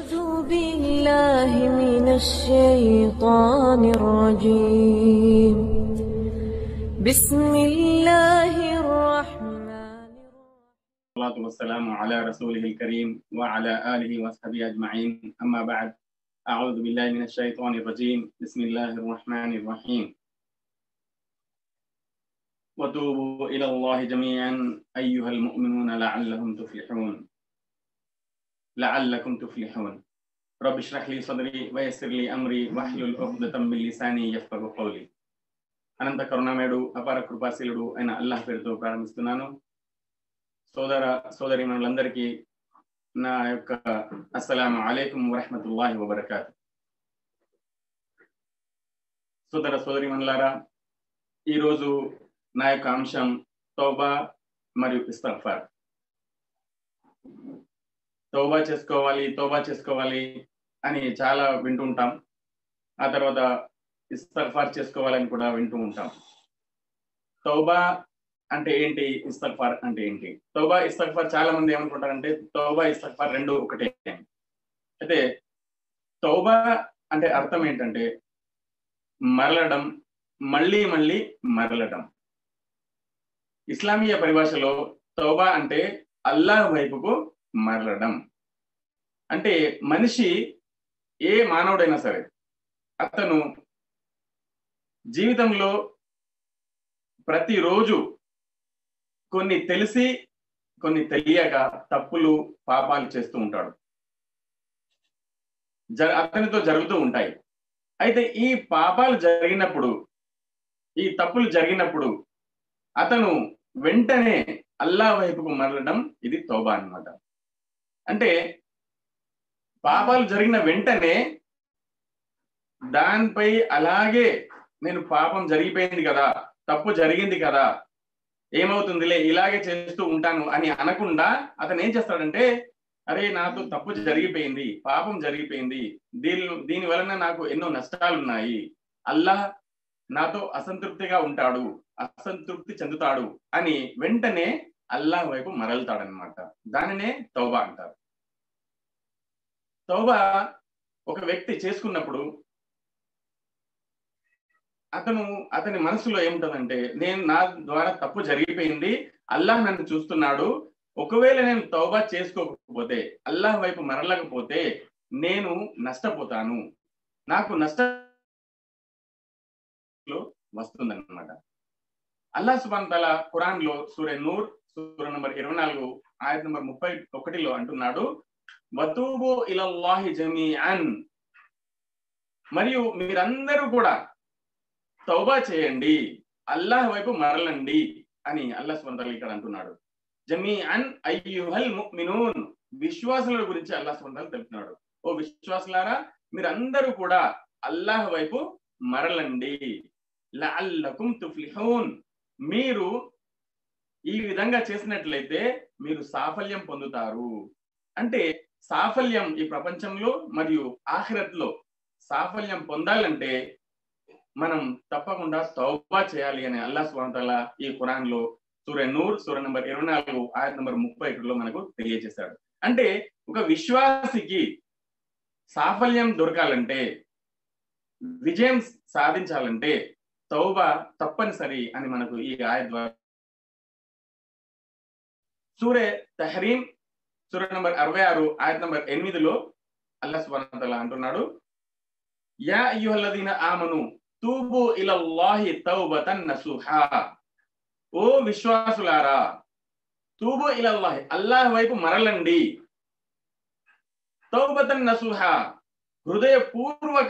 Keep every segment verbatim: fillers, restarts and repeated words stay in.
أعوذ بالله من الشيطان الرجيم بسم الله الرحمن الرحيم والصلاة والسلام على رسوله الكريم وعلى آله وصحبه أجمعين أما بعد أعوذ بالله من الشيطان الرجيم بسم الله الرحمن الرحيم وتوبوا إلى الله جميعا أيها المؤمنون لعلهم تفلحون لعلكم تفلحون رب اشرح لي صدري ويسر لي أمري واحلل عقدة من لساني يفقهوا قولي అనంత కరుణామయుడు అపార కృపాశీలుడు అయిన అల్లాహ్ పేరుతో ప్రారంభిస్తున్నాను. సోదర సోదరి మనులందరికీ నా యొక్క అస్సలాము అలైకుం వరహ్మతుల్లాహి వబరకాతు. సోదర సోదరి మనులారా, ఈరోజు నా యొక్క అంశం తౌబా మరియు ఇస్తగ్ఫార్. తౌబా చేసుకోవాలి తౌబా చేసుకోవాలి అని చాలా వింటుంటాం. ఆ తర్వాత ఇస్తగ్ఫార్ చేసుకోవాలని కూడా వింటూ ఉంటాం. తౌబా అంటే ఏంటి, ఇస్తగ్ఫార్ అంటే ఏంటి? తౌబా ఇస్తగ్ఫార్ చాలా మంది ఏమనుకుంటారంటే తౌబా ఇస్తగ్ఫార్ రెండు ఒకటే. అయితే తౌబా అంటే అర్థం ఏంటంటే మరలడం, మళ్ళీ మళ్ళీ మరలడం. ఇస్లామీయ పరిభాషలో తౌబా అంటే అల్లాహ్ వైపుకు మరలడం. అంటే మనిషి, ఏ మానవుడైనా సరే, అతను జీవితంలో ప్రతిరోజు కొన్ని తెలిసి కొన్ని తెలియక తప్పులు పాపాలు చేస్తూ ఉంటాడు. జ అతనితో జరుగుతూ ఉంటాయి. అయితే ఈ పాపాలు జరిగినప్పుడు, ఈ తప్పులు జరిగినప్పుడు అతను వెంటనే అల్లాహ్ వైపుకు మరలడం, ఇది తౌబా అన్నమాట. అంటే పాపాలు జరిగిన వెంటనే దానిపై అలాగే నేను పాపం జరిగిపోయింది కదా, తప్పు జరిగింది కదా, ఏమవుతుందిలే ఇలాగే చేస్తూ ఉంటాను అని అనకుండా అతను ఏం చేస్తాడంటే, అరే నాతో తప్పు జరిగిపోయింది, పాపం జరిగిపోయింది, దీని దీని వలన నాకు ఎన్నో నష్టాలు ఉన్నాయి, అల్లాహ్ నాతో అసంతృప్తిగా ఉంటాడు, అసంతృప్తి చెందుతాడు అని వెంటనే అల్లాహ్ వైపు మరలుతాడనమాట. దానినే తౌబా అంటారు. తౌబా ఒక వ్యక్తి చేసుకున్నప్పుడు అతను అతని మనసులో ఏముంటదంటే, నేను నా ద్వారా తప్పు జరిగిపోయింది, అల్లాహ్ నన్ను చూస్తున్నాడు, ఒకవేళ నేను తౌబా చేసుకోకపోతే, అల్లాహ్ వైపు మరలకపోతే నేను నష్టపోతాను, నాకు నష్టం వస్తుందన్నమాట. అల్లాహ్ సుబ్హానహు తఆలా ఖురాన్ లో సూర నూర్ సూర నంబర్ ఇరవై నాలుగు ఆయత్ నంబర్ ముప్పై ఒకటిలో అంటున్నాడు, వతూబు ఇలల్లాహి జమీఅన్, మరియు మీరందరూ కూడా తౌబా చేయండి, అల్లాహ్ వైపు మరలండి అని అల్లాహ్ సుబ్హానహు తఆలా ఇక్కడ అంటున్నాడు. జమీఅన్ అయ్యుహల్ ముమినూన్, విశ్వాసుల గురించి అల్లాహ్ సుబ్హానహు తఆలా తెలుపుతున్నాడు. ఓ విశ్వాసులారా, మీరందరూ కూడా అల్లాహ్ వైపు మరలండి, లఅల్లకుం తుఫ్లిహూన్, మీరు ఈ విధంగా చేసినట్లయితే మీరు సాఫల్యం పొందుతారు. అంటే సాఫల్యం ఈ ప్రపంచంలో మరియు ఆఖిరత్లో సాఫల్యం పొందాలంటే మనం తప్పకుండా తౌబా చేయాలి అని అల్లాహ్ సుబ్హానహు తఆలా ఈ ఖురాన్ లో సూర నూర్ సూర నంబర్ ఇరవై నాలుగు ఆయత్ నంబర్ ముప్పై ఒకటిలో మనకు తెలియజేశాడు. అంటే ఒక విశ్వాసికి సాఫల్యం దొరకాలంటే, విజయం సాధించాలంటే తౌబా తప్పనిసరి అని మనకు ఈ ఆయత్ ద్వారా. సూరే తహరీం సూర నంబర్ అరవై ఆరు ఆయత్ నంబర్ ఎనిమిదిలో అల్లాహ్ సుబ్హానహు తఆలా అంటున్నాడు, యా అయ్యుహల్లదీన ఆమను తూబు ఇలల్లాహి తౌబతన్ నసూహా, ఓ విశ్వాసులారా, తూబు ఇలల్లాహి, అల్లాహ్ వైపు మరలండి, తౌబతన్ నసూహా, హృదయపూర్వక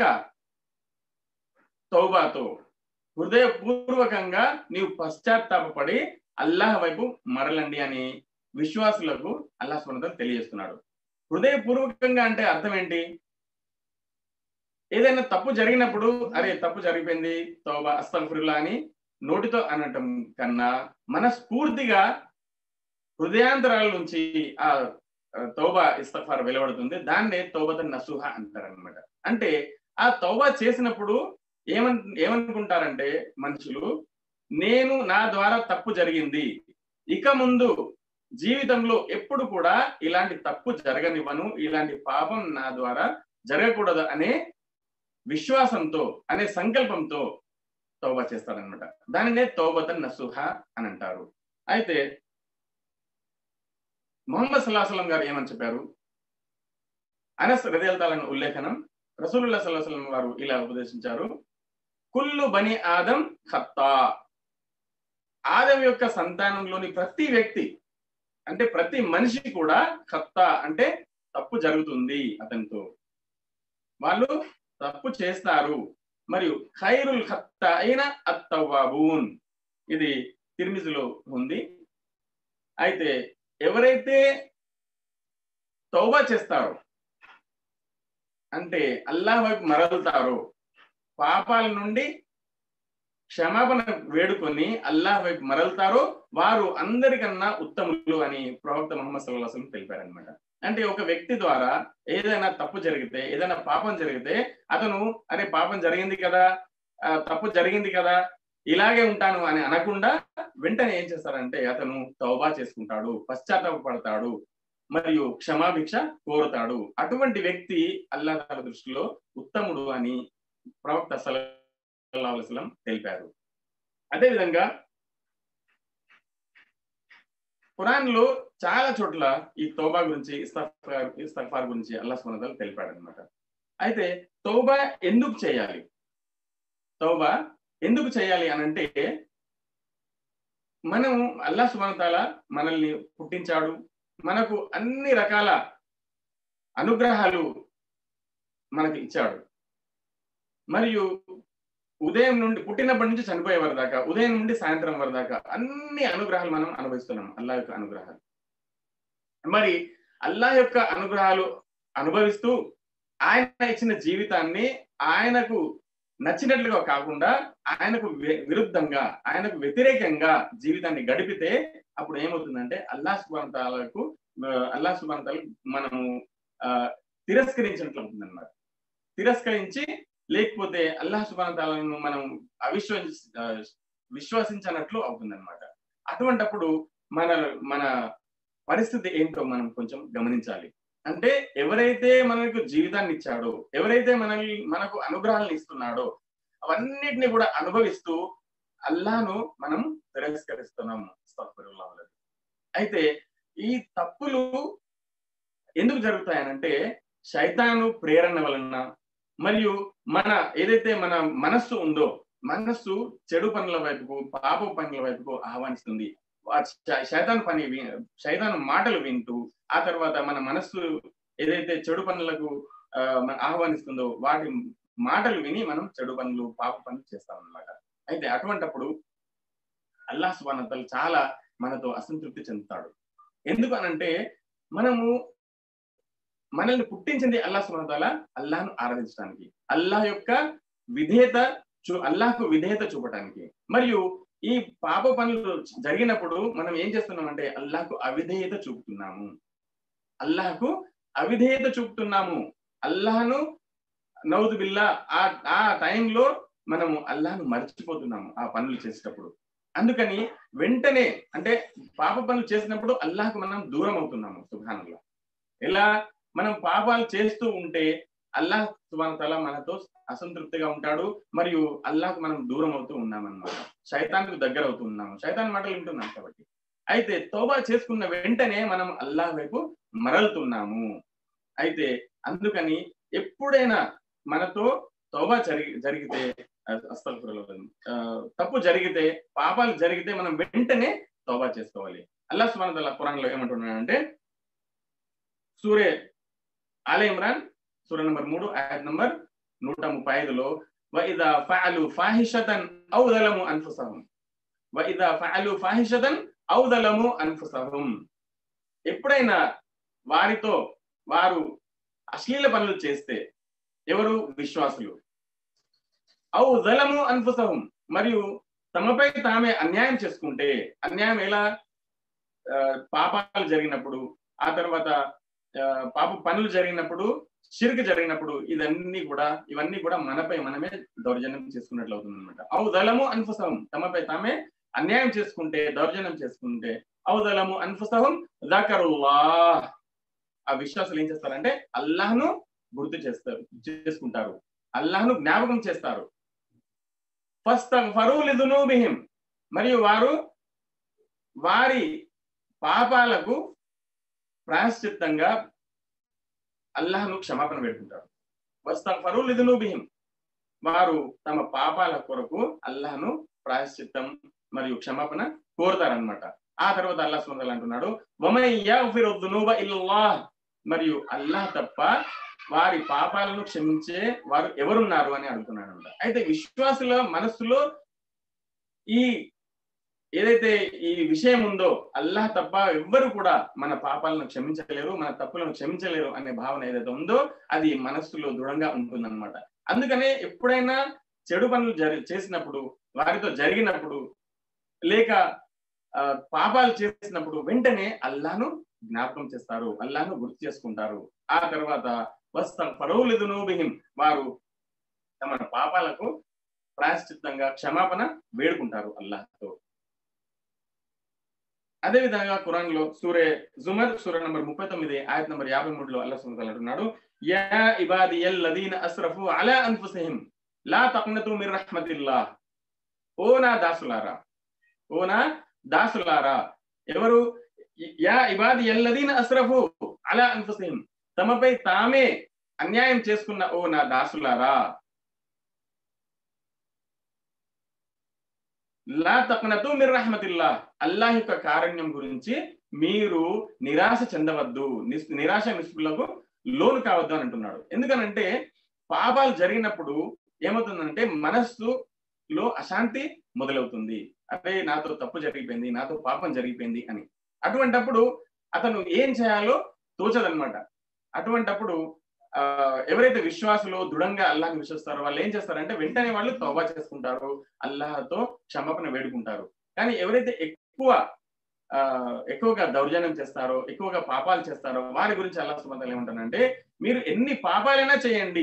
తౌబాతో, హృదయపూర్వకంగా నీవు పశ్చాత్తాపపడి అల్లాహ్ వైపు మరలండి అని విశ్వాసులకు అల్లాహ్ సుబ్హానహు తఆలా తెలియజేస్తున్నాడు. హృదయపూర్వకంగా అంటే అర్థం ఏంటి? ఏదైనా తప్పు జరిగినప్పుడు అరే తప్పు జరిగిపోయింది, తౌబా అస్తగ్ఫిరుల్లాహ్ అని నోటితో అనటం కన్నా మనస్ఫూర్తిగా హృదయాంతరాల నుంచి ఆ తౌబా ఇస్తగ్ఫార్ వెలువడుతుంది. దాన్నే తౌబతన్ నసూహా అంటారనమాట. అంటే ఆ తౌబా చేసినప్పుడు ఏమన్ ఏమనుకుంటారంటే మనుషులు, నేను నా ద్వారా తప్పు జరిగింది, ఇక ముందు జీవితంలో ఎప్పుడు కూడా ఇలాంటి తప్పు జరగనివ్వను, ఇలాంటి పాపం నా ద్వారా జరగకూడదు అనే విశ్వాసంతో, అనే సంకల్పంతో తౌబా చేస్తాడనమాట. దానినే తౌబతన్ నసుహా అని అంటారు. అయితే ముహమ్మద్ సల్లల్లాహు అలైహి వసల్లం గారు ఏమని చెప్పారు? అనస్ రదియల్లాహు అన్హు ఉల్లేఖనం, రసూలుల్లాహి సల్లల్లాహు అలైహి వసల్లం వారు ఇలా ఉపదేశించారు, కుల్లు బని ఆదం ఖత్తా. ఆదం యొక్క సంతానంలోని ప్రతి వ్యక్తి అంటే ప్రతి మనిషి కూడా ఖత్తా అంటే తప్పు జరుగుతుంది అతనితో, వాళ్ళు తప్పు చేస్తారు. మరియు ఖైరుల్ ఖత్తాయిన అత్తవ్వాబూన్, ఇది తిర్మిజిలో ఉంది. అయితే ఎవరైతే తౌబా చేస్తారో అంటే అల్లాహ్ వైపు మరలుతారో, పాపాల నుండి క్షమాపణ వేడుకొని అల్లాహ్ వైపు మరలుతారో వారు అందరికన్నా ఉత్తములు అని ప్రవక్త ముహమ్మద్ సల్లల్లాహు అలైహి వసల్లం తెలిపారనమాట. అంటే ఒక వ్యక్తి ద్వారా ఏదైనా తప్పు జరిగితే, ఏదైనా పాపం జరిగితే అతను అరే పాపం జరిగింది కదా, తప్పు జరిగింది కదా, ఇలాగే ఉంటాను అని అనకుండా వెంటనే ఏం చేస్తారంటే అతను తౌబా చేసుకుంటాడు, పశ్చాత్తాపడతాడు, మరియు క్షమాభిక్ష కోరుతాడు. అటువంటి వ్యక్తి అల్లాహ్ తాలా దృష్టిలో ఉత్తముడు అని ప్రవక్త సల్లల్లాహు అలైహి వసల్లం తెలిపారు. అదేవిధంగా ఖురాన్ లో చాలా చోట్ల ఈ తౌబా గురించి, ఇస్తగ్ఫార్ ఇస్తగ్ఫార్ గురించి అల్లాహ్ సుబ్హానహు వ తఆలా తెలిపాడు అనమాట. అయితే తౌబా ఎందుకు చేయాలి? తౌబా ఎందుకు చేయాలి అని అంటే, మనం అల్లాహ్ సుబ్హానహు వ తఆలా మనల్ని పుట్టించాడు, మనకు అన్ని రకాల అనుగ్రహాలు మనకు ఇచ్చాడు. మరియు ఉదయం నుండి పుట్టినప్పటి నుంచి చనిపోయే వారి దాకా, ఉదయం నుండి సాయంత్రం వరకు దాకా అన్ని అనుగ్రహాలు మనం అనుభవిస్తున్నాం, అల్లాహ్ యొక్క అనుగ్రహాలు. మరి అల్లాహ్ యొక్క అనుగ్రహాలు అనుభవిస్తూ ఆయన ఇచ్చిన జీవితాన్ని ఆయనకు నచ్చినట్లుగా కాకుండా ఆయనకు విరుద్ధంగా, ఆయనకు వ్యతిరేకంగా జీవితాన్ని గడిపితే అప్పుడు ఏమవుతుందంటే అల్లాహ్ సుబ్హానహు వ తఆలాకు అల్లాహ్ సుబ్హానహు వ తఆలా మనము తిరస్కరించినట్లు అవుతుంది అన్నమాట. తిరస్కరించి లేకపోతే అల్లాహ్ సుబ్హానహు వ తఆలాను మనం అవిశ్వసి విశ్వసించనట్లు అవుతుందన్నమాట. అటువంటప్పుడు మన మన పరిస్థితి ఏంటో మనం కొంచెం గమనించాలి. అంటే ఎవరైతే మనకు జీవితాన్ని ఇచ్చాడో, ఎవరైతే మనల్ని మనకు అనుగ్రహాలను ఇస్తున్నాడో అవన్నిటిని కూడా అనుభవిస్తూ అల్లాహ్ను మనం తిరస్కరిస్తున్నాము. అయితే ఈ తప్పులు ఎందుకు జరుగుతాయనంటే శైతాను ప్రేరణ వలన, మరియు మన ఏదైతే మన మనస్సు ఉందో, మనస్సు చెడు పనుల వైపుకు, పాప పనుల వైపుకు ఆహ్వానిస్తుంది. శైతాను పని శైతాను మాటలు వింటూ ఆ తర్వాత మన మనస్సు ఏదైతే చెడు పనులకు ఆహ్వానిస్తుందో వాటి మాటలు విని మనం చెడు పనులు, పాప పనులు చేస్తాం అన్నమాట. అయితే అటువంటప్పుడు అల్లాహ్ సుబ్హానహు వ తఆలా చాలా మనతో అసంతృప్తి చెందుతాడు. ఎందుకు అనంటే మనము మనల్ని పుట్టించింది అల్లాహ్ సుబ్హానహు వ తఆలా అల్లాహ్ను ఆరాధించడానికి, అల్లాహ్ యొక్క విధేయత చూ అల్లాహ్కు విధేయత చూపడానికి. మరియు ఈ పాప పనులు జరిగినప్పుడు మనం ఏం చేస్తున్నామంటే అల్లాహ్కు అవిధేయత చూపుతున్నాము, అల్లాహ్కు అవిధేయత చూపుతున్నాము. అల్లాహ్ను నౌజు బిల్లా ఆ ఆ టైంలో మనము అల్లాహ్ను మర్చిపోతున్నాము ఆ పనులు చేసేటప్పుడు. అందుకని వెంటనే అంటే పాప పనులు చేసినప్పుడు అల్లాహ్కు మనం దూరం అవుతున్నాము. సుబ్హానల్లాహ్. ఎలా మనం పాపాలు చేస్తూ ఉంటే అల్లాహ్ సుబ్హానహు వ తఆలా మనతో అసంతృప్తిగా ఉంటాడు, మరియు అల్లాహ్కు మనం దూరం అవుతూ ఉన్నామన్నమాట. శైతాన్కు దగ్గర అవుతూ ఉన్నాము, శైతాన్ మాటలు వింటున్నాం కాబట్టి. అయితే తౌబా చేసుకున్న వెంటనే మనం అల్లాహ్ వైపు మరలుతున్నాము. అయితే అందుకని ఎప్పుడైనా మనతో తౌబా జరిగి జరిగితే తప్పు జరిగితే, పాపాలు జరిగితే మనం వెంటనే తౌబా చేసుకోవాలి. అల్లాహ్ సుబ్హానహు వ తఆలా ఖురాన్లో ఏమంటున్నాడంటే సూరే ఆలే ఇమ్రాన్ సూర నంబర్ మూడు ఆయత్ నంబర్ నూట ముప్పై ఐదులో వఇదా ఫఅలు ఫాహిషతన్ ఔ జలము అన్ఫుసహుం వఇదా ఫఅలు ఫాహిషతన్ ఔ జలము అన్ఫుసహుం, ఎప్పుడైనా వారితో వారు అశ్లీల పనులు చేస్తే, ఎవరు? విశ్వాసులు. ఔ జలము అన్ఫుసహుం, మరియు తమపై తామే అన్యాయం చేసుకుంటే, అన్యాయం ఎలా? పాపాలు జరిగినప్పుడు, ఆ తర్వాత పాప పనులు జరిగినప్పుడు, షిర్క్ జరిగినప్పుడు, ఇదన్నీ కూడా ఇవన్నీ కూడా మనపై మనమే దౌర్జన్యం చేసుకున్నట్లు అవుతుంది అనమాట. ఔ జలము అన్ఫుసహుం, తమపై తామే అన్యాయం చేసుకుంటే, దౌర్జన్యం చేసుకుంటే, ఔ ظلموا أنفسهم ذكروا الله. ఆ విశ్వాసులు ఏం చేస్తారంటే అల్లాహ్ను గుర్తు చేస్తారు చేసుకుంటారు, అల్లాహ్ను జ్ఞాపకం చేస్తారు. ఫస్తగ్ఫరు లిదునూబిహిం, మరియు వారు వారి పాపాలకు ప్రాయశ్చిత్తంగా అల్లాహ్ను క్షమాపణ పెట్టుకుంటారు. వస్తగ్ఫరు లిదునూబిహిం, వారు తమ పాపాల కొరకు అల్లాహ్ను ప్రాయశ్చిత్తం మరియు క్షమాపణ కోరుతారన్నమాట. ఆ తర్వాత అల్లాహ్ సుబ్హానహు వ తఆలా అంటున్నాడు వమన్ యగ్ఫిరు దునూబ ఇల్లల్లాహ్, మరియు అల్లాహ్ తప్ప వారి పాపాలను క్షమించే వారు ఎవరున్నారు అని అడుగుతున్నాడు అనమాట. అయితే విశ్వాసుల మనస్సులో ఈ ఏదైతే ఈ విషయం ఉందో అల్లాహ్ తప్ప ఎవ్వరు కూడా మన పాపాలను క్షమించలేరు, మన తప్పులను క్షమించలేరు అనే భావన ఏదైతే ఉందో అది మనస్సులో దృఢంగా ఉంటుందన్నమాట. అందుకనే ఎప్పుడైనా చెడు పనులు జరి చేసినప్పుడు, వారితో జరిగినప్పుడు, లేక పాపాలు చేసినప్పుడు వెంటనే అల్లాహ్ను జ్ఞాపకం చేస్తారు, అల్లాహ్ను గుర్తు చేసుకుంటారు. ఆ తర్వాత వస్తగ్ఫరు లిదునూబిహిం, వారు తమ పాపాలకు ప్రాయశ్చిత్తంగా క్షమాపణ వేడుకుంటారు అల్లాహ్తో. అదే విధంగా ఖురాన్ లో సూరే జుమర్ సూర నంబర్ ముప్పై తొమ్మిది ఆయత్ నంబర్ యాభై మూడులో అల్లాహ్ సుబ్హానహు వ తఆలా అంటున్నాడు యా ఇబాదియల్లదీన అస్రఫు అలా అన్ఫుసిహిం లా తఖ్నతు మిర్ రహ్మతిల్లాహ్. ఓ నా దాసులారా, ఓ నా దాసులారా, ఎవరు? యా ఇబాదియల్లదీన అస్రఫు అలా అన్ఫుసిహిం, తమపై తామే అన్యాయం చేసుకున్న ఓ నా దాసులారా, లా తఖ్నతు మిర్ రహ్మతిల్లాహ్, అల్లాహ్ యొక్క కారుణ్యం గురించి మీరు నిరాశ చెందవద్దు, నిరాశ నిస్పృహలకు లోను కావద్దు అని అంటున్నాడు. ఎందుకనంటే పాపాలు జరిగినప్పుడు ఏమవుతుందంటే మనస్సులో అశాంతి మొదలవుతుంది. అదే నాతో తప్పు జరిగిపోయింది, నాతో పాపం జరిగిపోయింది అని. అటువంటప్పుడు అతను ఏం చేయాలో తోచదనమాట. అటువంటప్పుడు ఆ ఎవరైతే విశ్వాసులు దృఢంగా అల్లాహ్ని విశ్వసిస్తారో వాళ్ళు ఏం చేస్తారంటే వెంటనే వాళ్ళు తౌబా చేసుకుంటారు, అల్లాహ్తో క్షమాపణ వేడుకుంటారు. కానీ ఎవరైతే ఎక్కువ ఆ ఎక్కువగా దౌర్జన్యం చేస్తారో, ఎక్కువగా పాపాలు చేస్తారో వారి గురించి అల్లాహ్ సుబ్హానహు వ తఆలా ఏమంటారంటే మీరు ఎన్ని పాపాలైనా చేయండి,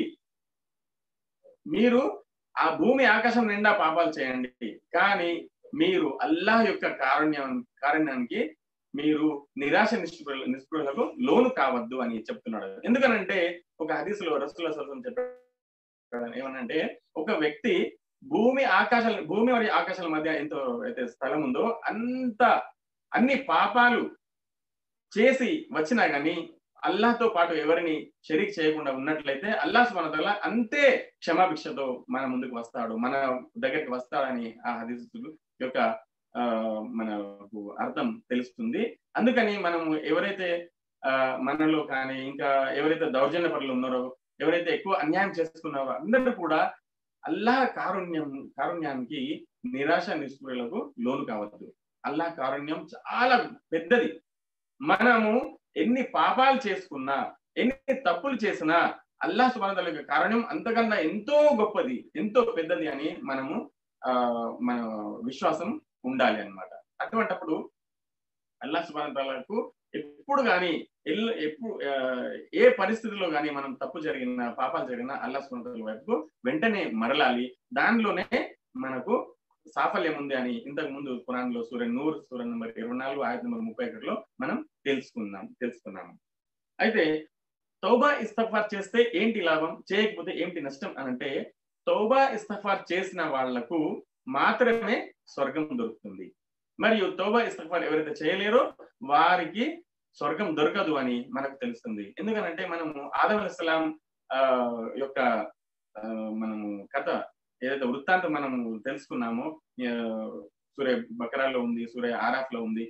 మీరు ఆ భూమి ఆకాశం నిండా పాపాలు చేయండి, కానీ మీరు అల్లాహ్ యొక్క కారుణ్యం కారుణ్యానికి మీరు నిరాశ నిస్పృహ నిస్పృహలకు లోను కావద్దు అని చెప్తున్నాడు. ఎందుకనంటే ఒక హదీసులో రసూలుల్లాహి సల్లల్లాహు అలైహి వసల్లం చెప్పారు ఏమనంటే ఒక వ్యక్తి భూమి ఆకాశాల భూమి మరియు ఆకాశాల మధ్య ఎంతో అయితే స్థలం ఉందో అంత అన్ని పాపాలు చేసి వచ్చినా గానీ అల్లాహ్తో పాటు ఎవరిని షరీక్ చేయకుండా ఉన్నట్లయితే అల్లాహ్ సుబ్హానహు వ తఆలా అంతే క్షమాభిక్షతో మన ముందుకు వస్తాడు, మన దగ్గరికి వస్తాడని ఆ హదీసు యొక్క ఆ మనకు అర్థం తెలుస్తుంది. అందుకని మనము ఎవరైతే ఆ మనలో కానీ ఇంకా ఎవరైతే దౌర్జన్య పరులు ఉన్నారో, ఎవరైతే ఎక్కువ అన్యాయం చేసుకున్నారో అందరూ కూడా అల్లాహ్ కారుణ్యం కారుణ్యానికి నిరాశ నిస్పృహలకు లోను కావద్దు. అల్లాహ్ కారుణ్యం చాలా పెద్దది. మనము ఎన్ని పాపాలు చేసుకున్నా, ఎన్ని తప్పులు చేసినా అల్లాహ్ సుబ్హానహు వ తఆలా యొక్క కారుణ్యం అంతకన్నా ఎంతో గొప్పది, ఎంతో పెద్దది అని మనము ఆ మన విశ్వాసం ఉండాలి అన్నమాట. అటువంటప్పుడు అల్లాహ్ సుబ్హానహు వ తఆలాకు ఎప్పుడు కానీ ఎప్పుడు ఏ పరిస్థితిలో కానీ మనం తప్పు జరిగిన పాపాలు జరిగినా అల్లాహ్ సుబ్హానహు వ తఆలా వైపు వెంటనే మరలాలి. దానిలోనే మనకు సాఫల్యం ఉంది అని ఇంతకు ముందు ఖురాన్ లో సూర నూర్ సూర నంబర్ ఇరవై నాలుగు ఆయత్ నంబర్ ముప్పై ఒకటిలో మనం తెలుసుకున్నాం తెలుసుకున్నాము. అయితే తౌబా ఇస్తగ్ఫార్ చేస్తే ఏంటి లాభం, చేయకపోతే ఏంటి నష్టం అనంటే తౌబా ఇస్తగ్ఫార్ చేసిన వాళ్లకు మాత్రమే స్వర్గం దొరుకుతుంది, మరియు తౌబా ఇస్తగ్ఫార్ ఎవరైతే చేయలేరో వారికి స్వర్గం దొరకదు అని మనకు తెలుస్తుంది. ఎందుకనంటే మనము ఆదం అలైహిస్సలాం ఆ యొక్క మనము కథ ఏదైతే వృత్తాంతం మనము తెలుసుకున్నామో సూరే బకరాలో ఉంది, సూరే ఆరాఫ్ లో ఉంది.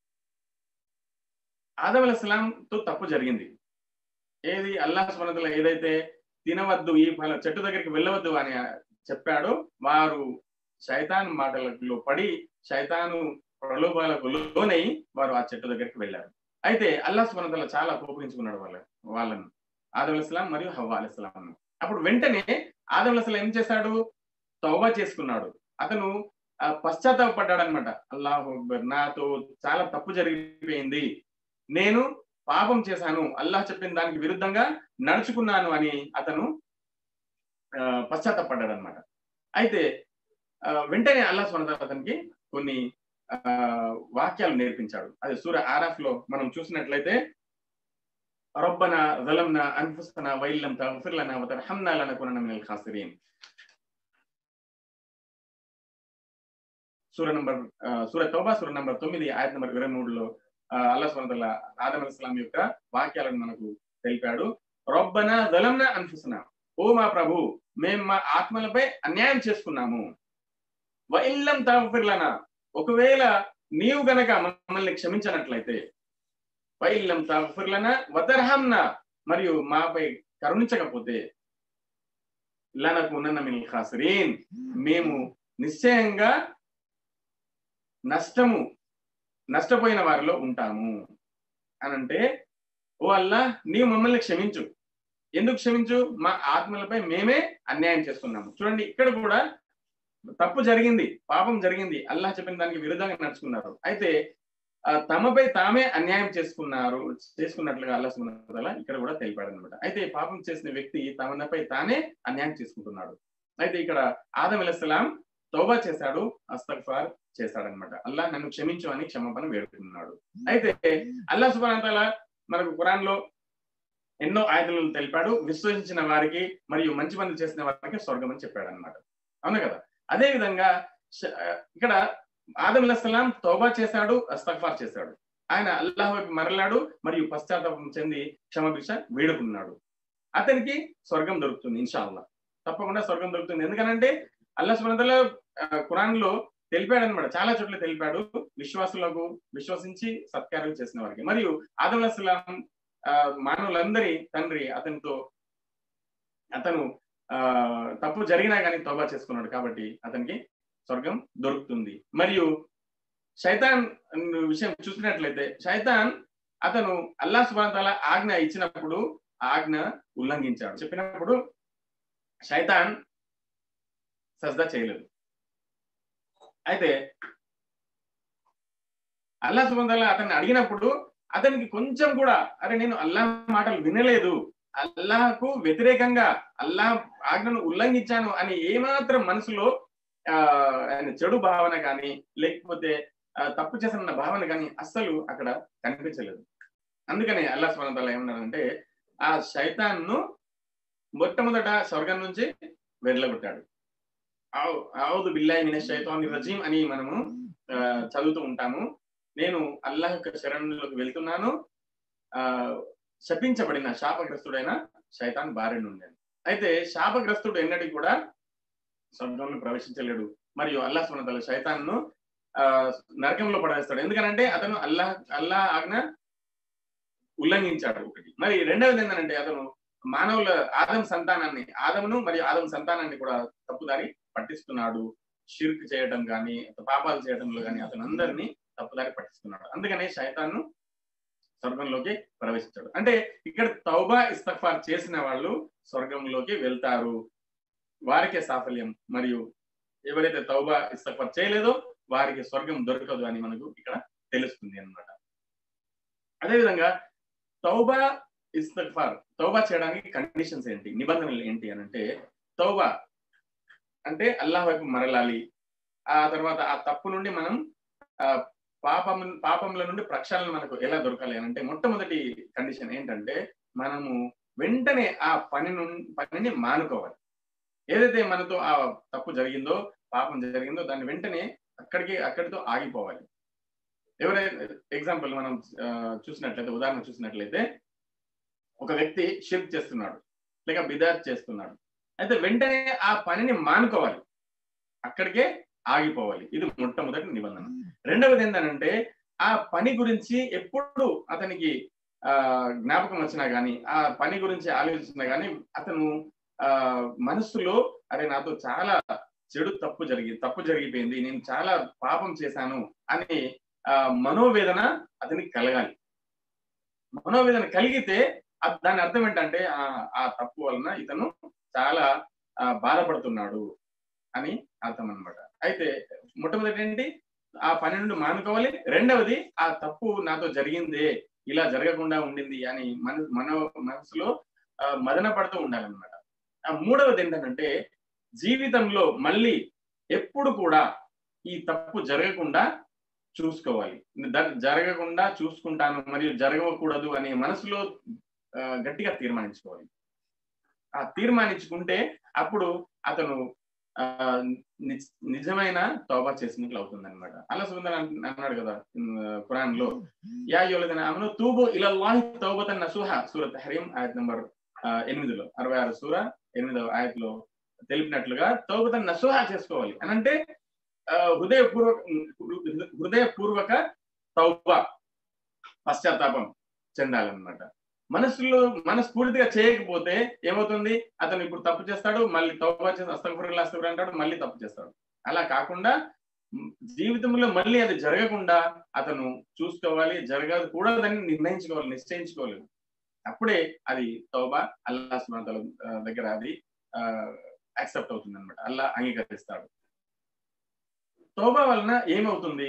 ఆదం అలైహిస్సలాంతో తప్పు జరిగింది. ఏది అల్లాహ్ సుబ్హానహు వ తఆలా ఏదైతే తినవద్దు, ఈ ఫల చెట్టు దగ్గరికి వెళ్ళవద్దు అని చెప్పాడో వారు శైతాన్ మాటలలో పడి శైతాను ప్రలోభాలకు లోనై వారు ఆ చెట్టు దగ్గరికి వెళ్ళారు. అయితే అల్లాహ్ సుబ్హానహు వ తఆలా చాలా కోపించుకున్నాడు వాళ్ళ వాళ్ళను ఆదం అలైహిస్సలాం మరియు హవ్వ అలైహిస్సలాం. అప్పుడు వెంటనే ఆదం అలైహిస్సలాం ఏం చేశాడు, తౌబా చేసుకున్నాడు. అతను పశ్చాత్తాపడ్డాడు అనమాట. అల్లాహు అక్బర్, నాతో చాలా తప్పు జరిగిపోయింది, నేను పాపం చేశాను, అల్లాహ్ చెప్పిన దానికి విరుద్ధంగా నడుచుకున్నాను అని అతను పశ్చాత్తాపడ్డాడు అనమాట. అయితే వెంటనే అల్లాహ్ సుబ్హానహు వ తఆలా అతనికి కొన్ని ఆ వాక్యాలు నేర్పించాడు. అది సూర ఆరాఫ్ లో మనం చూసినట్లయితే రబ్బనా జలమ్నా అన్ఫుసనా వైల్లం తగ్ఫిర్ లనా వతర్హమ్నా లనకునన్న మినల్ ఖాసిరీన్. సూర నంబర్ సూర తౌబా సూర నంబర్ తొమ్మిది ఆయత్ నంబర్ ఇరవై మూడులో అల్లాహ్ సుబ్హానహు వ తఆలా ఆదం అలైహిస్సలాం యొక్క వాక్యాలను మనకు తెలిపాడు. రబ్బనా జలమ్నా అన్ఫుసనా, ఓ మా ప్రభు, మేము మా ఆత్మలపై అన్యాయం చేసుకున్నాము. వైల్లం తగ్ఫిర్ లనా, ఒకవేళ నీవు గనక మమ్మల్ని క్షమించినట్లయితే, వైల్లం తగ్ఫిర్ లనా వతర్హమ్నా, మరియు మాపై కరుణించకపోతే, లనకునన్న మినల్ ఖాసిరీన్, మేము నిశ్చయంగా నష్టము నష్టపోయిన వారిలో ఉంటాము అని అంటే, ఓ అల్లాహ్ నీవు మమ్మల్ని క్షమించు. ఎందుకు క్షమించు? మా ఆత్మలపై మేమే అన్యాయం చేసుకున్నాము. చూడండి, ఇక్కడ కూడా తప్పు జరిగింది, పాపం జరిగింది, అల్లాహ్ చెప్పిన దానికి విరుద్ధంగా నడుచుకున్నారు. అయితే తమపై తామే అన్యాయం చేసుకున్నారు చేసుకున్నట్లుగా అల్లాహ్ సుబ్హానహు వ తఆలా ఇక్కడ కూడా తెలిపాడు అనమాట. అయితే పాపం చేసిన వ్యక్తి తమపై తానే అన్యాయం చేసుకుంటున్నాడు. అయితే ఇక్కడ ఆదం అలైహిస్సలాం తౌబా చేశాడు, అస్తగ్ఫార్ చేశాడనమాట. అల్లాహ్ నన్ను క్షమించు అని క్షమాపణ వేడుకున్నాడు. అయితే అల్లాహ్ సుబ్హానహు వ తఆలా మనకు ఖురాన్ లో ఎన్నో ఆయతులను తెలిపాడు. విశ్వసించిన వారికి మరియు మంచి పనులు చేసిన వారికి స్వర్గం అని చెప్పాడు అనమాట. అవును కదా? అదే విధంగా ఇక్కడ ఆదం అలైహిస్సలాం తౌబా చేశాడు, అస్తగ్ఫార్ చేశాడు. ఆయన అల్లాహ్ వైపు మరలాడు మరియు పశ్చాత్తాపం చెంది క్షమాభిక్ష వేడుకున్నాడు. అతనికి స్వర్గం దొరుకుతుంది ఇన్షాల్లాహ్, తప్పకుండా స్వర్గం దొరుకుతుంది. ఎందుకనంటే అల్లాహ్ సుబ్హానహు వ తఆలా ఖురాన్ లో తెలిపాడు అనమాట, చాలా చోట్ల తెలిపాడు, విశ్వాసులకు విశ్వసించి సత్కార్యం చేసిన వారికి. మరియు ఆదం అలైహిస్సలాం మానవులందరి తండ్రి అతనితో అతను ఆ తప్పు జరిగినా కానీ తౌబా చేసుకున్నాడు కాబట్టి అతనికి స్వర్గం దొరుకుతుంది. మరియు శైతాన్ విషయం చూసినట్లయితే, శైతాన్ అతను అల్లాహ్ సుబ్హానహు వ తఆలా ఆజ్ఞ ఇచ్చినప్పుడు ఆజ్ఞ ఉల్లంఘించాడు. చెప్పినప్పుడు శైతాన్ సజ్దా చేయలేదు. అయితే అల్లాహ్ సుబ్హానహు వ తఆలా అతన్ని అడిగినప్పుడు అతనికి కొంచెం కూడా, అరే నేను అల్లాహ్ మాటలు వినలేదు, అల్లాహకు వ్యతిరేకంగా అల్లాహ్ ఆజ్ఞను ఉల్లంఘించాను అని ఏమాత్రం మనసులో ఆ ఆయన చెడు భావన కానీ లేకపోతే తప్పు చేసిన భావన కానీ అస్సలు అక్కడ కనిపించలేదు. అందుకని అల్లాహ్ సుబ్హానహు వ తఆలా ఏమన్నారంటే, ఆ శైతాన్ను మొట్టమొదట స్వర్గం నుంచి వెళ్ళగొట్టాడు. ఔదు బిల్లాహి మినష్ షైతానిర్ రజీమ్ అని మనము చదువుతూ ఉంటాము. నేను అల్లాహ్ యొక్క శరణులోకి వెళ్తున్నాను, ఆ శపించబడిన శాపగ్రస్తుడైన శైతాన్ బారి నుండి. అయితే శాపగ్రస్తుడు ఎన్నటికి కూడా స్వర్గంలో ప్రవేశించలేడు. మరియు అల్లాహ్ సుబ్హానహు వ తఆలా శైతాన్ను ఆ నరకంలో పడవేస్తాడు. ఎందుకనంటే అతను అల్లాహ్ అల్లాహ్ ఆజ్ఞ ఉల్లంఘించాడు ఒకటి. మరి రెండవది ఏంటంటే, అతను మానవుల ఆదం సంతానాన్ని ఆదమును మరియు ఆదం సంతానాన్ని కూడా తప్పుదారి పట్టిస్తున్నాడు. షిర్క్ చేయడం కానీ పాపాలు చేయడంలో కానీ అతను అందరినీ తప్పుదారి పట్టిస్తున్నాడు. అందుకనే శైతాన్ను స్వర్గంలోకి ప్రవేశించాడు. అంటే ఇక్కడ తౌబా ఇస్తగ్ఫార్ చేసిన వాళ్ళు స్వర్గంలోకి వెళ్తారు, వారికే సాఫల్యం. మరియు ఎవరైతే తౌబా ఇస్తగ్ఫార్ చేయలేదో వారికి స్వర్గం దొరకదు అని మనకు ఇక్కడ తెలుస్తుంది అన్నమాట. అదేవిధంగా తౌబా ఇస్తగ్ఫార్, తౌబా చేయడానికి కండిషన్స్ ఏంటి, నిబంధనలు ఏంటి అని అంటే, తౌబా అంటే అల్లాహ్ వైపు మరలాలి. ఆ తర్వాత ఆ తప్పు నుండి మనం ఆ పాపం పాపంల నుండి ప్రక్షాళన మనకు ఎలా దొరకాలి అని అంటే, మొట్టమొదటి కండిషన్ ఏంటంటే, మనము వెంటనే ఆ పని నుండి పనిని మానుకోవాలి. ఏదైతే మనతో ఆ తప్పు జరిగిందో, పాపం జరిగిందో దాన్ని వెంటనే అక్కడికి అక్కడితో ఆగిపోవాలి. ఎవరైతే ఎగ్జాంపుల్ మనం చూసినట్లయితే, ఉదాహరణ చూసినట్లయితే, ఒక వ్యక్తి షిర్క్ చేస్తున్నాడు లేక బిదాత్ చేస్తున్నాడు. అయితే వెంటనే ఆ పనిని మానుకోవాలి, అక్కడికే ఆగిపోవాలి. ఇది మొట్టమొదటి నిబంధన. రెండవది ఏంటంటే, ఆ పని గురించి ఎప్పుడు అతనికి ఆ జ్ఞాపకం వచ్చినా కానీ, ఆ పని గురించి ఆలోచించినా కానీ అతను ఆ మనస్సులో అరే నాతో చాలా చెడు తప్పు జరిగి తప్పు జరిగిపోయింది, నేను చాలా పాపం చేశాను అని ఆ మనోవేదన అతనికి కలగాలి. మనోవేదన కలిగితే దాని అర్థం ఏంటంటే, ఆ ఆ తప్పు వలన ఇతను చాలా బాధపడుతున్నాడు అని అర్థం అన్నమాట. అయితే మొట్టమొదటి ఏంటి, ఆ పని నుండి మానుకోవాలి. రెండవది, ఆ తప్పు నాతో జరిగిందే, ఇలా జరగకుండా ఉండింది అని మన మన మనసులో మదన పడుతూ ఉండాలన్నమాట. ఆ మూడవది ఏంటంటే, జీవితంలో మళ్ళీ ఎప్పుడు కూడా ఈ తప్పు జరగకుండా చూసుకోవాలి, జరగకుండా చూసుకుంటాను మరియు జరగకూడదు అనే మనసులో గట్టిగా తీర్మానించుకోవాలి. ఆ తీర్మానించుకుంటే అప్పుడు అతను ఆ నిజమైన తౌబా చేసినట్లు అవుతుంది అనమాట. అల్లాహ్ సుబ్హానహు వ తఆలా అన్నాడు కదా ఖురాన్ లో, యా అయ్యుహల్లదీన ఆమనూ తూబూ ఇలల్లాహి తౌబతన్ నసూహా, సూరా తహరీమ్ ఆయత్ నంబర్ ఎనిమిదిలో అరవై ఆరు సూరా ఎనిమిదవ ఆయత్లో తెలిపినట్లుగా తౌబతన్ నసూహా చేసుకోవాలి అని అంటే హృదయపూర్వక హృదయపూర్వక తౌబా, పశ్చాత్తాపం చెందాలన్నమాట. మనసులో మనస్ఫూర్తిగా చేయకపోతే ఏమవుతుంది, అతను ఇప్పుడు తప్పు చేస్తాడు, మళ్ళీ తౌబా చేసి అస్తగ్ఫిరుల్లాహ్ అస్తగ్ఫిరుల్లాహ్ అంటాడు, మళ్ళీ తప్పు చేస్తాడు. అలా కాకుండా జీవితంలో మళ్ళీ అది జరగకుండా అతను చూసుకోవాలి, జరగకూడదని నిర్ణయించుకోవాలి, నిశ్చయించుకోవాలి. అప్పుడే అది తౌబా అల్లాహ్ సుబ్హానహు వ తఆలా దగ్గర అది యాక్సెప్ట్ అవుతుంది అనమాట, అల్లాహ్ అంగీకరిస్తాడు. తౌబా వలన ఏమవుతుంది,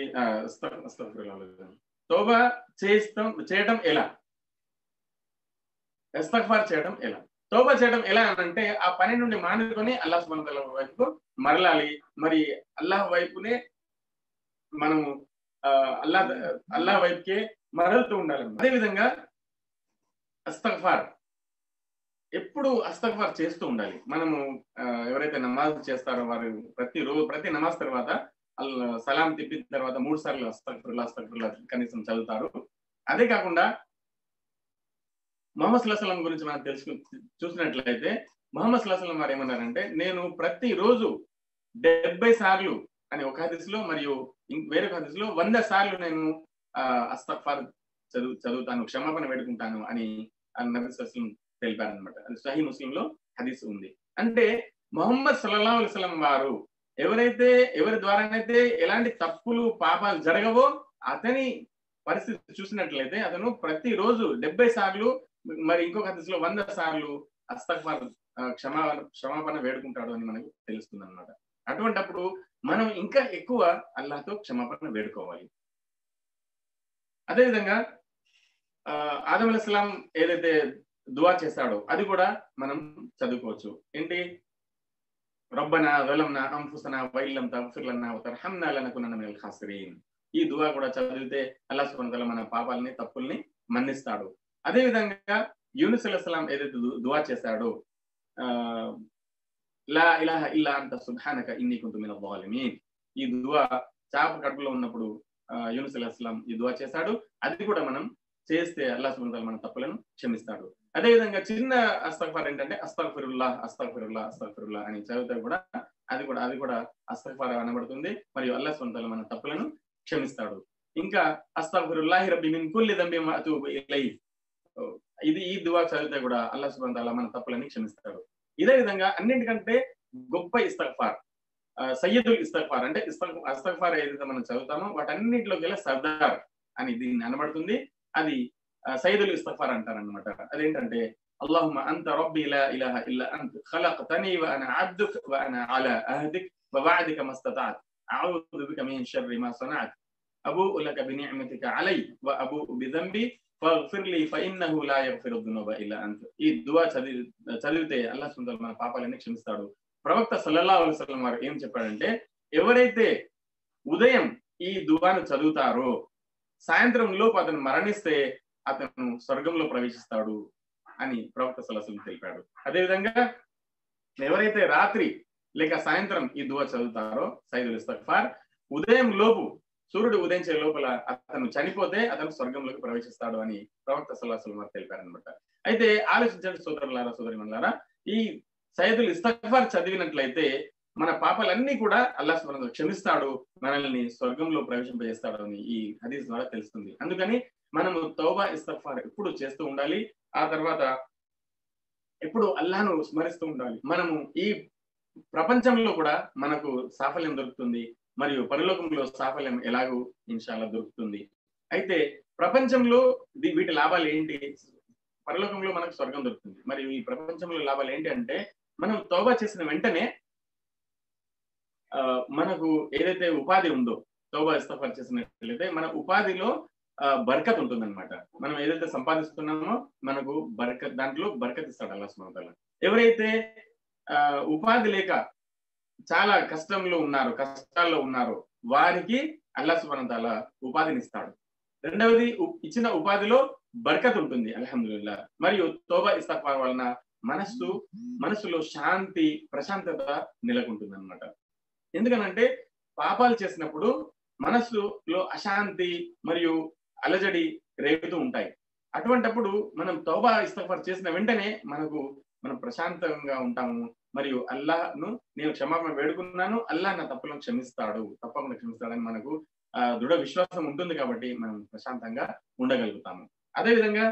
తౌబా చేస్తాం చేయటం ఎలా, ఇస్తిగ్ఫార్ చేయడం ఎలా, తౌబా చేయడం ఎలా అంటే ఆ పని నుండి మానుకొని అల్లాహ్ సుబ్హానహు వ తఆలా వైపు మరలాలి. మరి అల్లాహ్ వైపునే మనము అల్లాహ్ అల్లాహ్ వైపుకే మరలుతూ ఉండాలి. అదేవిధంగా ఇస్తిగ్ఫార్ ఎప్పుడు ఇస్తిగ్ఫార్ చేస్తూ ఉండాలి. మనము ఎవరైతే నమాజ్ చేస్తారో వారు ప్రతి రోజు ప్రతి నమాజ్ తర్వాత సలాం తిప్పిన తర్వాత మూడు సార్లు అస్తగ్ఫిరుల్లాహ్ అస్తగ్ఫిరుల్లాహ్ కనీసం చదువుతారు. అదే కాకుండా ముహమ్మద్ సల్లల్లాహు అలైహి వసల్లం గురించి మనం తెలుసు చూసినట్లయితే ముహమ్మద్ సల్లల్లాహు అలైహి వసల్లం వారు ఏమన్నారంటే, నేను ప్రతి రోజు డెబ్బై సార్లు అని ఒక హదీస్లో మరియు వేరొక హదీస్లో వంద సార్లు నేను అస్తగ్ఫార్ చదువు చదువుతాను క్షమాపణ వేడుకుంటాను అని నబీ సల్లల్లాహు అలైహి వసల్లం తెలిపారనమాట. అది సహీహ్ ముస్లింలో హదీస్ ఉంది. అంటే ముహమ్మద్ సల్లల్లాహు అలైహి వసల్లం వారు ఎవరైతే ఎవరి ద్వారానైతే ఎలాంటి తప్పులు పాపాలు జరగవో అతని పరిస్థితి చూసినట్లయితే అతను ప్రతి రోజు డెబ్బై సార్లు మరి ఇంకొక హదీస్లో వంద సార్లు అస్తగ్ఫార్ క్షమాపణ క్షమాపణ వేడుకుంటాడు అని మనకు తెలుస్తుంది అనమాట. అటువంటప్పుడు మనం ఇంకా ఎక్కువ అల్లాహ్తో క్షమాపణ వేడుకోవాలి. అదేవిధంగా ఆదం అలైహిస్సలాం ఏదైతే దువా చేశాడో అది కూడా మనం చదువుకోవచ్చు. ఏంటి, రబ్బనా జలమ్నా అంఫుసనా వఇల్లం తగ్ఫిర్ లనా వతర్హమ్నా లనకునన్న మినల్ ఖాసిరీన్. ఈ దువా కూడా చదివితే అల్లాహ్ సుబ్హానహు వ తఆలా మన పాపాలని తప్పుల్ని మన్నిస్తాడు. అదే విధంగా యూనుస్ అలైహిస్సలాం ఏదైతే దువా చేశాడో లా ఇలాహ ఇల్లా అంత సుబ్హానక ఇన్నీ కుంతు మినల్ జాలిమీన్, ఈ దువా చాప కడుపులో ఉన్నప్పుడు యూనుస్ అలైహిస్సలాం ఈ దువా చేశాడు. అది కూడా మనం చేస్తే అల్లాహ్ సుబ్హానహు వ తఆలా మన తప్పులను క్షమిస్తాడు. అదే విధంగా చిన్న అస్తగ్ఫార్ ఏంటంటే అస్తగ్ఫిరుల్లాహ్ అస్తగ్ఫిరుల్లాహ్ అస్తగ్ఫిరుల్లాహ్ అని చదివితే కూడా అది కూడా అది కూడా అస్తగ్ఫార్ అనబడుతుంది. మరియు అల్లాహ్ సుబ్హానహు వ తఆలా మన తప్పులను క్షమిస్తాడు. ఇంకా అస్తగ్ఫిరుల్లాహి రబ్బి మిన్ కుల్లి దమ్బిన్ వ అతూబు ఇలైహి, ఇది ఈ దువా చదివితే కూడా అల్లాహ్ సుబ్హానహు వ తఆలా మన తప్పులని క్షమిస్తాడు. ఇదే విధంగా అన్నింటికంటే గొప్ప ఇస్తగ్ఫార్ సయ్యదుల్ ఇస్తగ్ఫార్ అంటే ఇస్తగ్ఫార్ ఏదైతే మనం చదువుతామో వాటన్నిటిలోకి వెళ్ళి సర్దార్ అని దీన్ని అనబడుతుంది. అది సయ్యదుల్ ఇస్తగ్ఫార్ అంటారనమాట. అదేంటంటే అల్లాహుమ్మ అంత రబ్బీ లా ఇలాహ ఇల్లా అంత ఖలక్తనీ వ అనా అబ్దుక్ వ అనా అలా అహ్దిక్ వ వఅదిక మస్తతాఅత్ అఊదు బిక మిన్ షర్రి మా సనఅత్ అబూఉ లక బినిఅమతిక అలై వ అబూఉ బిదంబి ఫగ్ఫిర్ లీ ఫఇన్నహు లా యగ్ఫిరు దునూబ ఇల్లా అంత. ఈ దువా చదివి చదివితే అల్లాహ్ సుబ్హానహు వ తఆలా మన పాపాలన్నీ క్షమిస్తాడు. ప్రవక్త సల్లల్లాహు అలైహి వసల్లం వారు ఏం చెప్పారంటే, ఎవరైతే ఉదయం ఈ దువాను చదువుతారో సాయంత్రం లోపు అతను మరణిస్తే అతను స్వర్గంలో ప్రవేశిస్తాడు అని ప్రవక్త సల్లల్లాహు అలైహి వసల్లం తెలిపాడు. అదేవిధంగా ఎవరైతే రాత్రి లేక సాయంత్రం ఈ దువా చదువుతారో సయ్యదుల్ ఇస్తగ్ఫార్, ఉదయం లోపు సూర్యుడు ఉదయించే లోపల అతను చనిపోతే అతను స్వర్గంలోకి ప్రవేశిస్తాడు అని ప్రవక్త సల్లల్లాహు అలైహి వసల్లం వారు తెలిపారనమాట. అయితే ఆలోచించండి సోదరులారా సోదరీమణులారా, ఈ సయ్యదుల్ ఇస్తగ్ఫార్ చదివినట్లయితే మన పాపాలన్నీ కూడా అల్లాహ్ సుబ్హానహు వ తఆలా క్షమిస్తాడు, మనల్ని స్వర్గంలో ప్రవేశింపజేస్తాడు అని ఈ హదీస్ ద్వారా తెలుస్తుంది. అందుకని మనము తౌబా ఇస్తగ్ఫార్ ఎప్పుడు చేస్తూ ఉండాలి. ఆ తర్వాత ఎప్పుడు అల్లాహ్ను స్మరిస్తూ ఉండాలి. మనము ఈ ప్రపంచంలో కూడా మనకు సాఫల్యం దొరుకుతుంది, మరియు పరలోకంలో సాఫల్యం ఎలాగూ ఇన్షాల్లాహ్ దొరుకుతుంది. అయితే ప్రపంచంలో వీటి లాభాలు ఏంటి, పరలోకంలో మనకు స్వర్గం దొరుకుతుంది. మరియు ఈ ప్రపంచంలో లాభాలు ఏంటి అంటే, మనం తౌబా చేసిన వెంటనే మనకు ఏదైతే ఉపాధి ఉందో తౌబా ఇస్తగ్ఫార్ చేసినట్లయితే మన ఉపాధిలో బర్కత్ ఉంటుందన్నమాట. మనం ఏదైతే సంపాదిస్తున్నామో మనకు బర్కత్, దాంట్లో బర్కత్ ఇస్తాడు అల్లాహ్ సుబ్హానహు వ తఆలా. ఎవరైతే ఉపాధి లేక చాలా కష్టంలో ఉన్నారో కష్టాల్లో ఉన్నారో వారికి అల్లాహ్ సుబ్హానహు వ తఆలా ఉపాధినిస్తాడు. రెండవది ఇచ్చిన ఉపాధిలో బర్కత్ ఉంటుంది అల్హమ్దులిల్లాహ్. మరియు తౌబా ఇస్తగ్ఫార్ వలన మనస్సు మనసులో శాంతి ప్రశాంతత నెలకొంటుంది అన్నమాట. ఎందుకనంటే పాపాలు చేసినప్పుడు మనస్సులో అశాంతి మరియు అలజడి రేగుతూ ఉంటాయి. అటువంటప్పుడు మనం తౌబా ఇస్తగ్ఫార్ చేసిన వెంటనే మనకు మనం ప్రశాంతంగా ఉంటాము. మరియు అల్లాహ్ను నేను క్షమాపణ వేడుకున్నాను, అల్లాహ్ నా తప్పులను క్షమిస్తాడు, తప్పకుండా క్షమిస్తాడని మనకు ఆ దృఢ విశ్వాసం ఉంటుంది కాబట్టి మనం ప్రశాంతంగా ఉండగలుగుతాము. అదేవిధంగా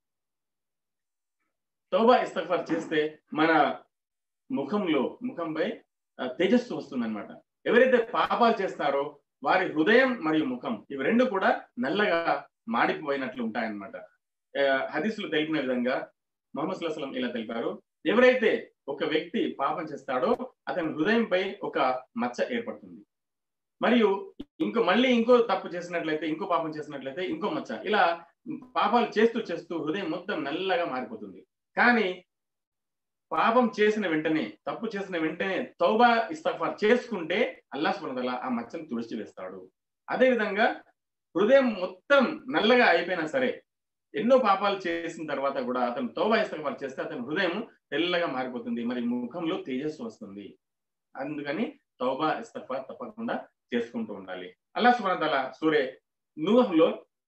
తౌబా ఇస్తగ్ఫార్ చేస్తే మన ముఖంలో ముఖంపై తేజస్సు వస్తుందన్నమాట. ఎవరైతే పాపాలు చేస్తారో వారి హృదయం మరియు ముఖం ఇవి రెండు కూడా నల్లగా మాడిపోయినట్లు ఉంటాయన్నమాట. హదీసులు తెలిపిన విధంగా ముహమ్మద్ సల్లల్లాహు అలైహి వసల్లం ఇలా తెలిపారు, ఎవరైతే ఒక వ్యక్తి పాపం చేస్తాడో అతని హృదయంపై ఒక మచ్చ ఏర్పడుతుంది. మరియు ఇంకో మళ్ళీ ఇంకో తప్పు చేసినట్లయితే ఇంకో పాపం చేసినట్లయితే ఇంకో మచ్చ, ఇలా పాపాలు చేస్తూ చేస్తూ హృదయం మొత్తం నల్లగా మారిపోతుంది. కానీ పాపం చేసిన వెంటనే తప్పు చేసిన వెంటనే తౌబా ఇస్తగ్ఫార్ చేసుకుంటే అల్లాహ్ సుబ్హానహు వ తఆలా ఆ మచ్చను తుడిచి వేస్తాడు. అదేవిధంగా హృదయం మొత్తం నల్లగా అయిపోయినా సరే ఎన్నో పాపాలు చేసిన తర్వాత కూడా అతను తౌబా ఇస్తగ్ఫార్ చేస్తే అతని హృదయం తెల్లగా మారిపోతుంది, మరి ముఖంలో తేజస్సు వస్తుంది. అందుకని తౌబా ఇస్తగ్ఫార్ తప్పకుండా చేసుకుంటూ ఉండాలి. అల్లాహ్ సుబ్హానహు వ తఆలా సూరే నూహ్లో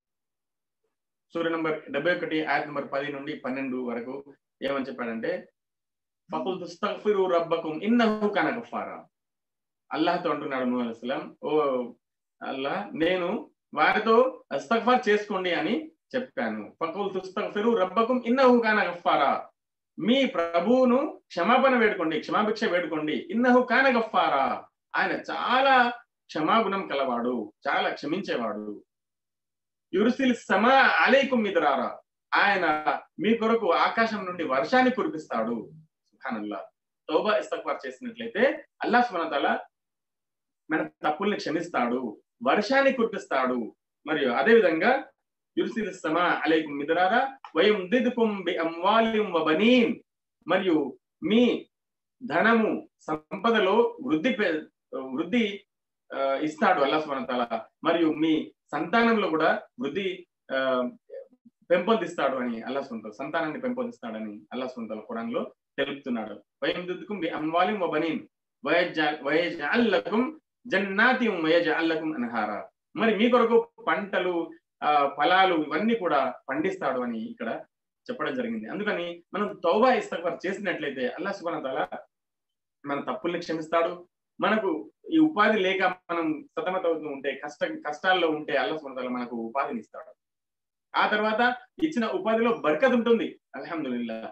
సూర నంబర్ డెబ్బై ఒకటి ఆయత్ నంబర్ పది నుండి పన్నెండు వరకు ఏమని చెప్పాడంటే, ఫకుల్తు ఇస్తగ్ఫిరు రబ్బకుమ్ ఇన్నహు కాన గఫారా. అల్లాహ్తో అంటున్నాడు నూహ్ అలైహిస్సలాం, ఓ అల్లాహ్ నేను వారితో ఇస్తగ్ఫార్ చేసుకోండి అని చెప్పాను. ఫకుల్తు ఇస్తగ్ఫిరు రబ్బకుమ్ ఇన్నహు కాన గఫారా, మీ ప్రభువును క్షమాపణ వేడుకోండి, క్షమాభిక్ష వేడుకోండి. ఇన్నహు కాన గఫారా, ఆయన చాలా క్షమాగుణం కలవాడు, చాలా క్షమించేవాడు. యుర్సిల్ సమా అలైకుం మిద్రారా, ఆయన మీ కొరకు ఆకాశం నుండి వర్షాన్ని కురిపిస్తాడు. సుబ్హానల్లాహ్. తౌబా ఇస్తగ్ఫార్ చేసినట్లయితే అల్లాహ్ సుబ్హానహు వ తఆలా మన తప్పుల్ని క్షమిస్తాడు, వర్షాన్ని కురిపిస్తాడు. మరియు అదే విధంగా యుర్సిల్ సమా అలైకుం మిద్రారా వయుమ్దిదుకుం బి అమ్వాలిం వ బనీన్, మరియు మీ ధనము సంపదలో వృద్ధి వృద్ధి ఇస్తాడు అల్లాహ్ సుబ్హానహు వ తఆలా. మరియు మీ సంతానంలో కూడా వృద్ధి పెంపొందిస్తాడు అని అల్లాహ్ సుబ్హానహు వ తఆలా సంతానాన్ని పెంపొందిస్తాడని అల్లాహ్ సుబ్హానహు వ తఆలా ఖురాన్లో తెలుపుతున్నాడు. వయమ్దుదుకుం బి అమ్వాలిం వ బనీన్ వయజ్అల్ లకుం జన్నాతిం వయజ్అల్ లకుం అన్హారా, మరి మీ కొరకు పంటలు ఫలాలు ఇవన్నీ కూడా పండిస్తాడు అని ఇక్కడ చెప్పడం జరిగింది. అందుకని మనం తౌబా ఇస్తగ్ఫార్ చేసినట్లయితే అల్లాహ్ సుబ్హానహు వ తఆలా మన తప్పుల్ని క్షమిస్తాడు. మనకు ఈ ఉపాధి లేక మనం సతమతవుతూ ఉంటే కష్ట కష్టాల్లో ఉంటే అల్లాహ్ సుబ్హానహు వ తఆలా మనకు ఉపాధిని ఇస్తాడు. ఆ తర్వాత ఇచ్చిన ఉపాధిలో బర్కత్ ఉంటుంది అల్హమ్దులిల్లాహ్.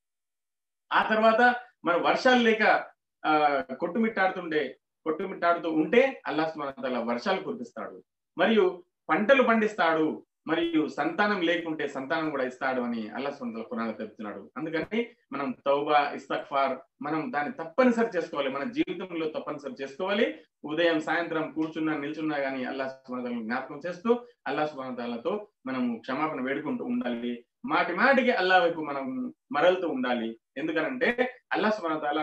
ఆ తర్వాత మన వర్షాలు లేక ఆ కొట్టుమిట్టాడుతుండే కొట్టుమిట్టాడుతూ ఉంటే అల్లాహ్ సుబ్హానహు వ తఆలా వర్షాలు కురిపిస్తాడు, మరియు పంటలు పండిస్తాడు, మరియు సంతానం లేకుంటే సంతానం కూడా ఇస్తాడు అని అల్లాహ్ సుబ్హానహు వ తఆలా ఖురాన్లో తెలుపుతున్నాడు. అందుకని మనం తౌబా ఇస్తగ్ఫార్ మనం దాన్ని తప్పనిసరి చేసుకోవాలి, మన జీవితంలో తప్పనిసరి చేసుకోవాలి. ఉదయం సాయంత్రం కూర్చున్నా నిల్చున్నా కానీ అల్లాహ్ సుబ్హానహు వ తఆలా జ్ఞాపకం చేస్తూ అల్లాహ్ సుబ్హానహు వ తఆలాతో మనం క్షమాపణ వేడుకుంటూ ఉండాలి. మాటి మాటికి అల్లాహ్ వైపు మనం మరలుతూ ఉండాలి. ఎందుకనంటే అల్లాహ్ సుబ్హానహు వ తఆలా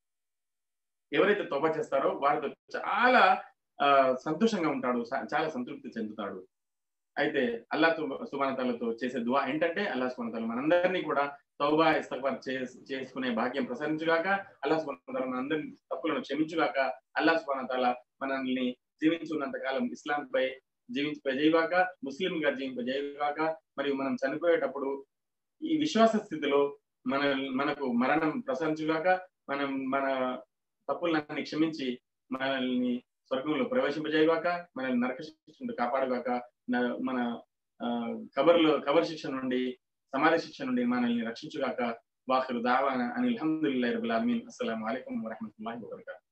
ఎవరైతే తౌబా చేస్తారో వారితో చాలా ఆ సంతోషంగా ఉంటాడు, చాలా సంతృప్తి చెందుతాడు. అయితే అల్లాహ్ సుబ్హానహు వ తఆలాతో చేసే దుఆ ఏంటంటే అల్లాహ్ సుబ్హానహు వ తఆలా మనందరినీ కూడా తౌబా ఇస్తగ్ఫార్ చేసుకునే భాగ్యం ప్రసాదించుగాక. అల్లాహ్ సుబ్హానహు వ తఆలా మనందరి తప్పులను క్షమించుగాక. అల్లాహ్ సుబ్హానహు వ తఆలా మనల్ని జీవించున్నంత కాలం ఇస్లాం పై జీవింపజేయుగాక, ముస్లిం గా జీవింపజేయుగాక. మరియు మనం చనిపోయేటప్పుడు ఈ విశ్వాస స్థితిలో మన మనకు మరణం ప్రసాదించుగాక. మనం మన తప్పులన్నీ క్షమించి మనల్ని స్వర్గంలో ప్రవేశింపజేయుగాక, మనల్ని నరక శిక్ష నుండి కాపాడుగాక. మన కబర్లో కబర్ శిక్ష నుండి సమాధి శిక్ష నుండి మనల్ని రక్షించుగాక. వాఖిరు దావానా అనిల్ హమ్దులిల్లాహి రబ్బిల్ ఆలమీన్. అస్సలాము అలైకుం వరహ్మతుల్లాహి వబరకాతుహు.